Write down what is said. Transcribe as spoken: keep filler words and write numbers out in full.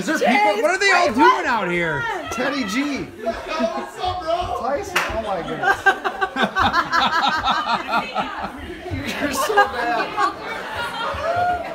Is there people? What are they all doing out here? Teddy G. What's up, bro? Tyson. Oh my goodness. You're so bad.